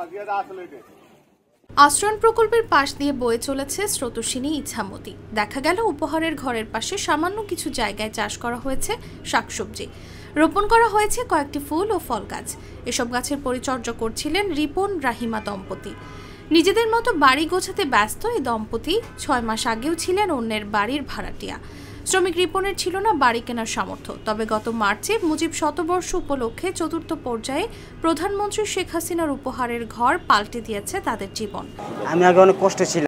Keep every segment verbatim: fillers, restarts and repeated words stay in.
আশ্রয়ণ প্রকল্পের পাশ দিয়ে বয়ে চলেছে স্রোতস্বিনী ইছামতি। দেখা গেল উপহারের ঘরের পাশে সামান্য কিছু জায়গায় চাষ করা হয়েছে শাকসবজি, রোপণ করা হয়েছে কয়েকটি ফুল ও ফল গাছ। এসব গাছের পরিচর্যা করছিলেন রিপন রাহিমা দম্পতি। নিজেদের মতো বাড়ি গোছাতে ব্যস্ত এই দম্পতি ছয় মাস আগেও ছিলেন অন্যের বাড়ির ভাড়াটিয়া। শ্রমিক রিপনের ছিল না বাড়ি কেনার সামর্থ্য, তবে গত মার্চে মুজিব শতবর্ষ উপলক্ষে চতুর্থ পর্যায়ে প্রধানমন্ত্রী শেখ হাসিনার উপহারের ঘর পাল্টে দিয়েছে তাদের জীবন। আমি আগে অনেক কষ্টে ছিলাম,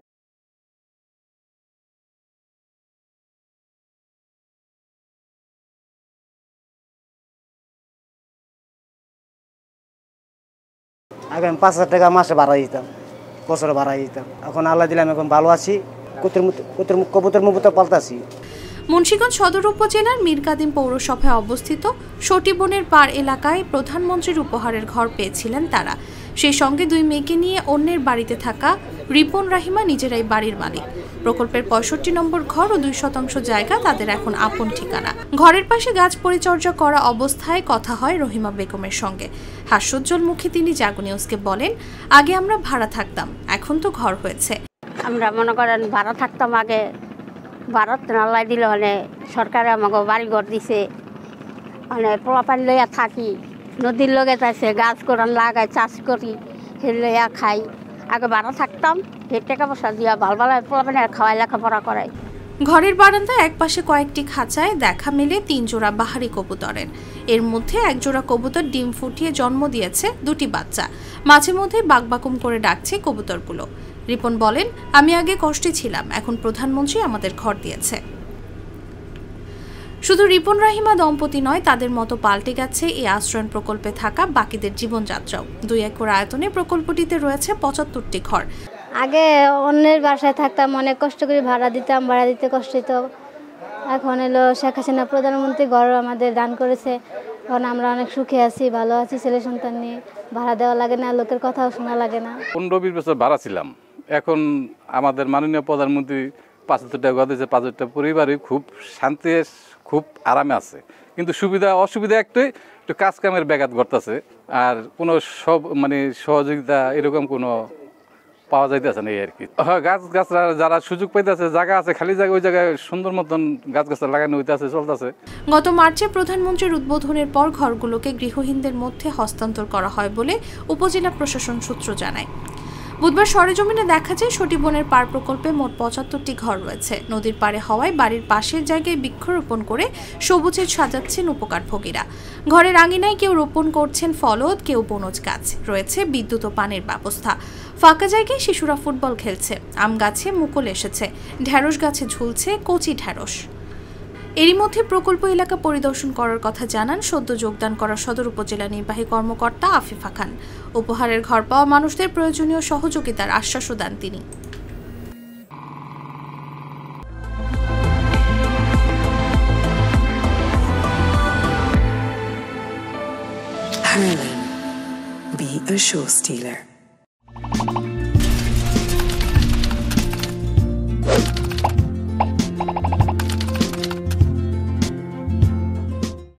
আগে আমি পাঁচ হাজার টাকা মাসে ভাড়া দিতাম, বছরে ভাড়া দিতাম। এখন আল্লাহ দিলাম এখন ভালো আছি, কবুতর মবুতর পাল্টাছি। মুন্সিগঞ্জ সদর উপজেলার মীরকাদিম পৌরসভায় অবস্থিত সটিবনের পাড় এলাকায় প্রধানমন্ত্রীর উপহারের ঘর পেয়েছিলেন তারা। সেই সঙ্গে দুই মেয়েকে নিয়ে অন্যের বাড়িতে থাকা রিপন রাহিমা নিজেরাই বাড়ির মালিক। প্রকল্পের পঁয়ষট্টি নম্বর ঘর ও দুই শতাংশ জায়গা তাদের এখন আপন ঠিকানা। ঘরের পাশে গাছ পরিচর্যা করা অবস্থায় কথা হয় রহিমা বেগমের সঙ্গে। হাস্যোজ্জ্বল মুখে তিনি জাগো নিউজকে বলেন, আগে আমরা ভাড়া থাকতাম, এখন তো ঘর হয়েছে। আমরা মনে করেন ভাড়া থাকতাম, আগে ভারত নালাই দিল, মানে সরকারে আমাকে বাড়ি ঘর দিছে, মানে পোলাপানি লইয়া থাকি, নদীর লগে যাইছে, গাছ কোরআন লাগাই, চাষ করি, সে লইয়া খাই। আগে ভাড়া থাকতাম, সে টাকা পয়সা দিয়া ভালো ভালো পোলাপানি খাওয়াই লেখাপড়া করাই। ঘরের বারান্দায় একপাশে কয়েকটি খাঁচায় দেখা মেলে তিন জোড়া বাহারি কবুতরের। এর মধ্যে এক জোড়া কবুতর ডিম ফুটিয়ে জন্ম দিয়েছে দুটি বাচ্চা। মাঝে মধ্যে বাকবাকুম করে ডাকছে কবুতরগুলো। রিপন বলেন, আমি আগে কষ্টে ছিলাম, এখন প্রধানমন্ত্রী আমাদের ঘর দিয়েছে। শুধু রিপন রাহিমা দম্পতি নয়, তাদের মতো পাল্টে গেছে এই আশ্রয়ণ প্রকল্পে থাকা বাকিদের জীবনযাত্রাও। দুই একর আয়তনে প্রকল্পটিতে রয়েছে পঁচাত্তরটি ঘর। আগে অন্যের বাসায় থাকতাম, অনেক কষ্ট করে ভাড়া দিতাম, ভাড়া দিতে কষ্ট হতো। এখন এলো শেখ হাসিনা প্রধানমন্ত্রী ঘর আমাদের দান করেছে, এখন আমরা অনেক সুখে আছি, ভালো আছি। ছেলে সন্তান নিয়ে ভাড়া দেওয়া লাগে না, লোকের কথাও শোনা লাগে না। পনেরো বিশ বছর ভাড়া ছিলাম, এখন আমাদের মাননীয় প্রধানমন্ত্রী পাঁচ হাজার টাকা দিয়েছে। পাঁচ হাজার পরিবারই খুব শান্তি, খুব আরামে আছে। কিন্তু সুবিধা অসুবিধা একটাই, একটু কাজ কামের ব্যাঘাত ঘটতেছে, আর কোনো সব মানে সহযোগিতা এরকম কোনো পাওয়া যাইতেছে না আর কি। হ্যাঁ, গাছ গাছরা যারা সুযোগ পাইতেছে, জায়গা আছে খালি জায়গা, ওই জায়গায় সুন্দর মতন গাছ গাছ লাগানো হইতেছে, চলতেছে। গত মার্চে প্রধানমন্ত্রীর উদ্বোধনের পর ঘরগুলোকে গৃহহীনদের মধ্যে হস্তান্তর করা হয় বলে উপজেলা প্রশাসন সূত্র জানায়। বুধবার সরেজমিনে দেখা যায় সটিবনের পাড় প্রকল্পে মোট পঁচাত্তরটি ঘর রয়েছে। নদীর পাড়ে হওয়ায় বাড়ির পাশের জায়গায় বৃক্ষরোপণ করে সবুজে সাজাচ্ছেন উপকারভোগীরা। ঘরের আঙিনায় কেউ রোপণ করছেন ফলদ, কেউ বনজ গাছ। রয়েছে বিদ্যুৎ ও পানির ব্যবস্থা। ফাঁকা জায়গায় শিশুরা ফুটবল খেলছে। আম গাছে মুকুল এসেছে, ঢেঁড়স গাছে ঝুলছে কচি ঢেঁড়স। এরই মধ্যে প্রকল্প এলাকা পরিদর্শন করার কথা জানান সদ্য যোগদান করা সদর উপজেলা নির্বাহী কর্মকর্তা আফিফা খান। উপহারের ঘর পাওয়া মানুষদের প্রয়োজনীয় সহযোগিতার আশ্বাসও দেন তিনি। Harlan, be a show stealer.